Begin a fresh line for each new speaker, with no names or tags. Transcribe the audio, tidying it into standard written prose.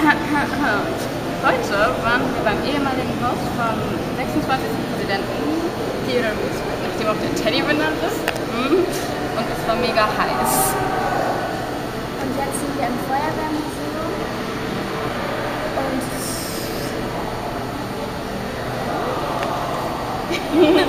Heute waren wir beim ehemaligen Haus vom 26. Präsidenten Theodore Roosevelt, nachdem auch der Teddy benannt ist. Und es war mega heiß.
Und jetzt sind wir im Feuerwehrmuseum. Und